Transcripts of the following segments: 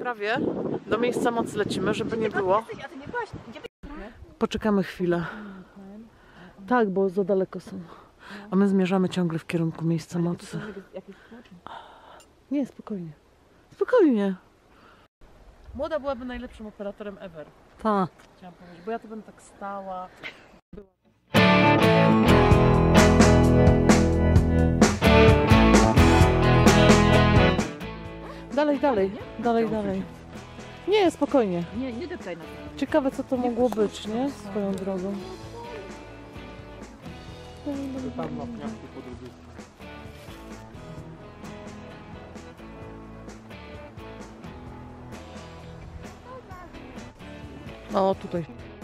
prawie do miejsca mocy lecimy, żeby nie było. Poczekamy chwilę. Tak, bo za daleko są. A my zmierzamy ciągle w kierunku miejsca mocy. Nie, spokojnie. Spokojnie. Młoda byłaby najlepszym operatorem ever. Tak. Chciałam powiedzieć, bo ja tu będę tak stała. Dalej. Nie, spokojnie. Nie deptaj na to. Ciekawe, co to mogło być, nie? Swoją drogą. Tam na piasku po drugiej stronie. O, tutaj.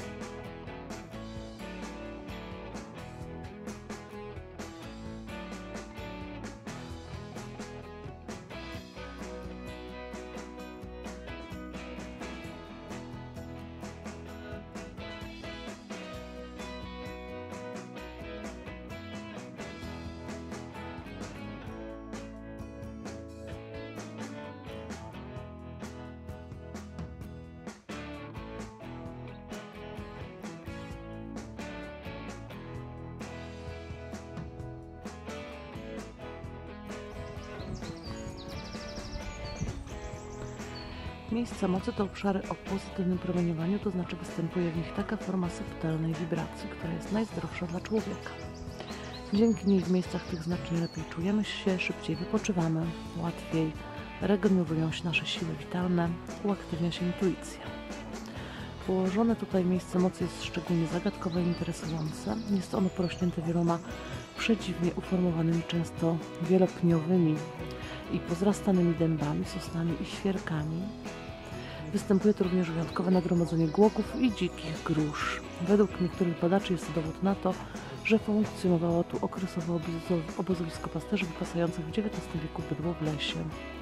Miejsca mocy to obszary o pozytywnym promieniowaniu, to znaczy występuje w nich taka forma subtelnej wibracji, która jest najzdrowsza dla człowieka. Dzięki niej w miejscach tych znacznie lepiej czujemy się, szybciej wypoczywamy, łatwiej regenerują się nasze siły witalne, uaktywnia się intuicja. Położone tutaj miejsce mocy jest szczególnie zagadkowe i interesujące. Jest ono porośnięte wieloma przedziwnie uformowanymi, często wielopniowymi i pozrastanymi dębami, sosnami i świerkami. Występuje tu również wyjątkowe nagromadzenie głogów i dzikich grusz. Według niektórych badaczy jest to dowód na to, że funkcjonowało tu okresowo obozowisko pasterzy wypasających w XIX wieku bydło w lesie.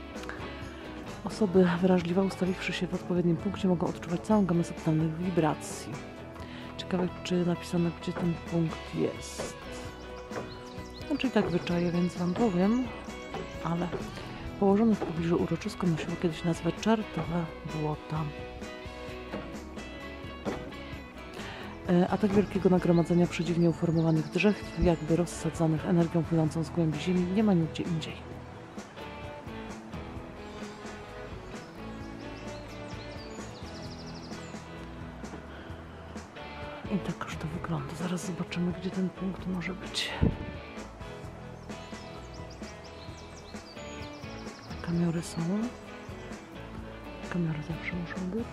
Osoby wrażliwe, ustawiwszy się w odpowiednim punkcie, mogą odczuwać całą gamę subtelnych wibracji. Ciekawe, czy napisano, gdzie ten punkt jest. Znaczy i tak wyczaję, więc Wam powiem, ale położone w pobliżu uroczysko nosiło kiedyś nazwę Czartowe Błota. A tak wielkiego nagromadzenia przedziwnie uformowanych drzew, jakby rozsadzanych energią płynącą z głębi ziemi, nie ma nigdzie indziej. I tak już to wygląda. Zaraz zobaczymy, gdzie ten punkt może być. Kamery są. Kamery zawsze muszą być.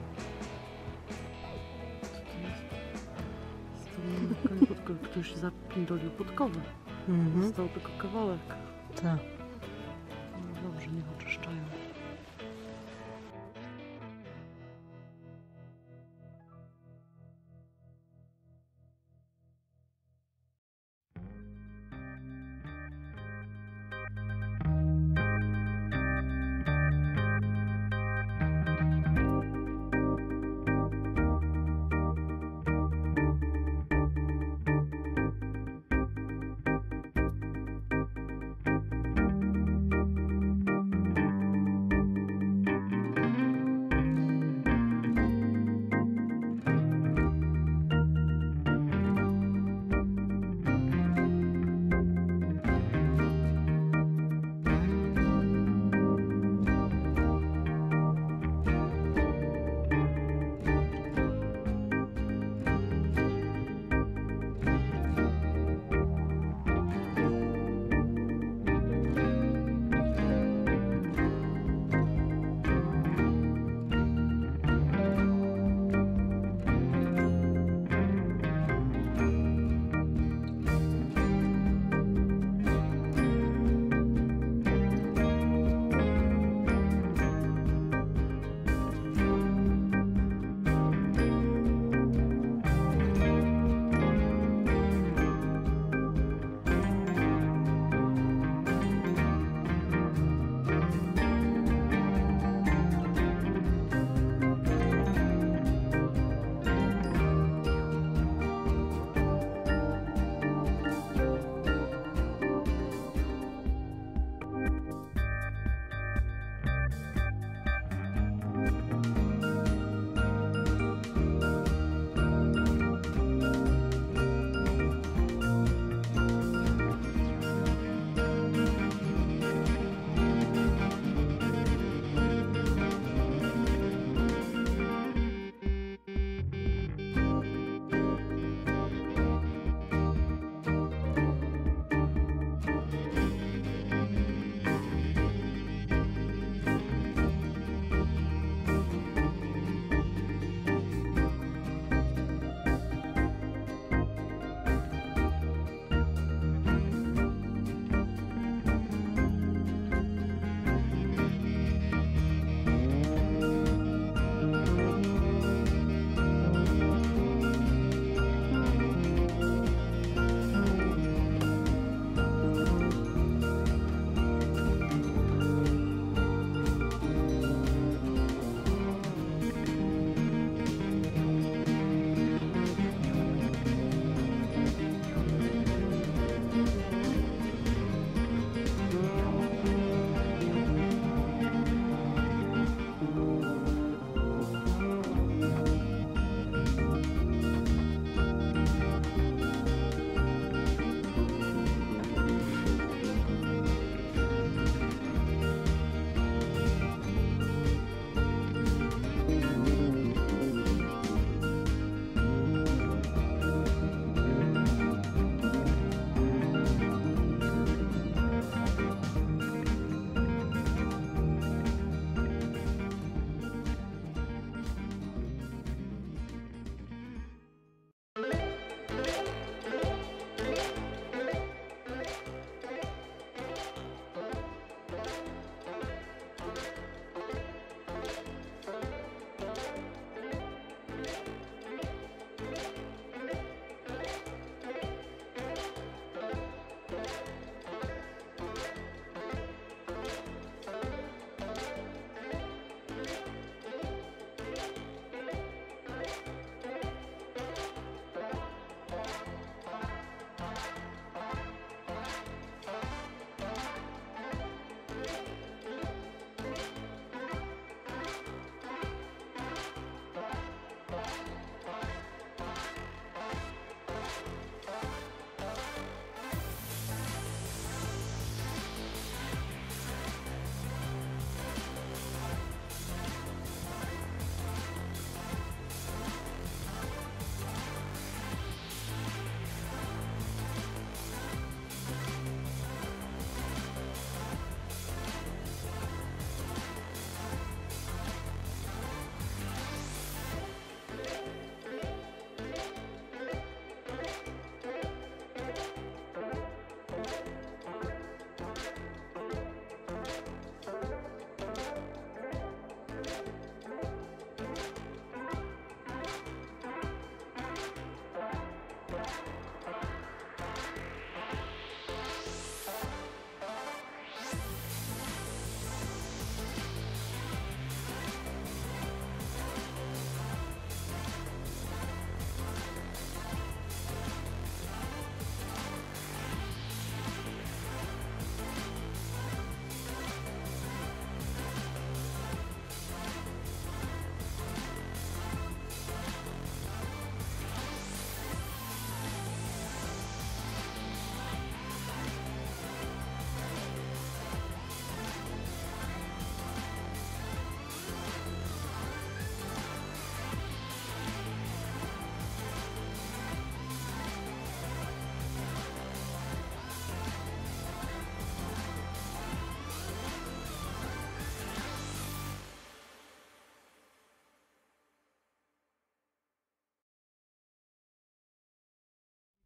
Co to jest? Ktoś zapindolił podkowę. Został tylko kawałek. Tak. No dobrze, niech oczyszczają.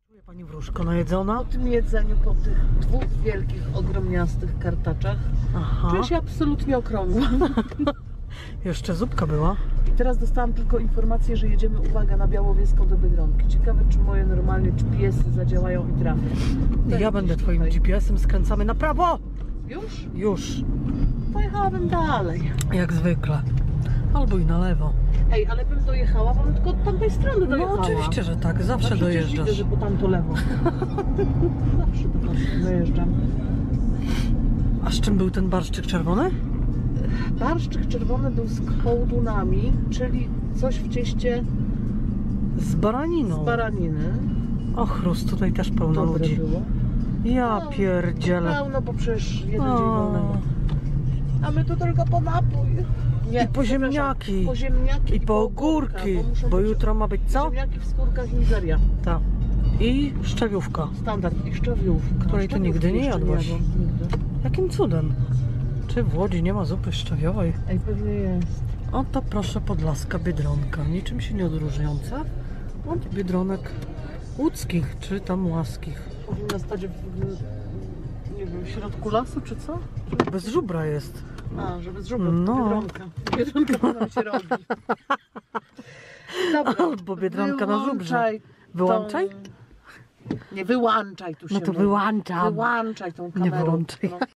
Czuje pani wróżko najedzona? Po tym jedzeniu, po tych dwóch wielkich, ogromniastych kartaczach Aha. czuję się absolutnie okrągła. Jeszcze zupka była. I teraz dostałam tylko informację, że jedziemy, uwaga, na Białowieską do Biedronki. Ciekawe, czy moje normalnie GPS-y zadziałają i trafię. Ja będę twoim GPS-em, skręcamy na prawo! Już? Już, Pojechałabym dalej. jak zwykle. Albo i na lewo. Ej, ale bym dojechała, bo bym tylko od tamtej strony No dojechała. oczywiście, że tak, zawsze Przecież dojeżdżasz. widzę, że po tamto lewo. Zawsze do was dojeżdżam. A z czym był ten barszczyk czerwony? Barszczyk czerwony był z kołdunami, czyli coś w cieście Z baraniną. z baraniny. O chrust, tutaj też pełno Dobre ludzi. było. Ja No, pierdzielę. Pełno, bo przecież jeden dzień O, wolnego. A my tu tylko po napój. Nie, I po ziemniaki. przepraszam, po ziemniaki I po ogórki, muszą bo być jutro ma być co? ziemniaki w skórkach i mizeria. Tak. I szczawiówka. Standard i szczawiówka. Której ty nigdy nie Szczawiówki jadłaś. jeszcze nie jadłam, nigdy. Jakim cudem? Czy w Łodzi nie ma zupy szczawiowej? Ej, pewnie jest. Oto proszę podlaska Biedronka, niczym się nie odróżniąca od biedronek łódzkich czy tam łaskich. Powinna stać nie wiem, w środku lasu czy co? Bez żubra jest. A, żeby z żubra, No. Biedronka. Biedronka nam się robi. Dobra, Albo Biedronka na żubrze. wyłączaj Wyłączaj? tą- Nie, wyłączaj tu się No to mówi. wyłączam. Wyłączaj tą Nie kamerę. wyłączaj. No.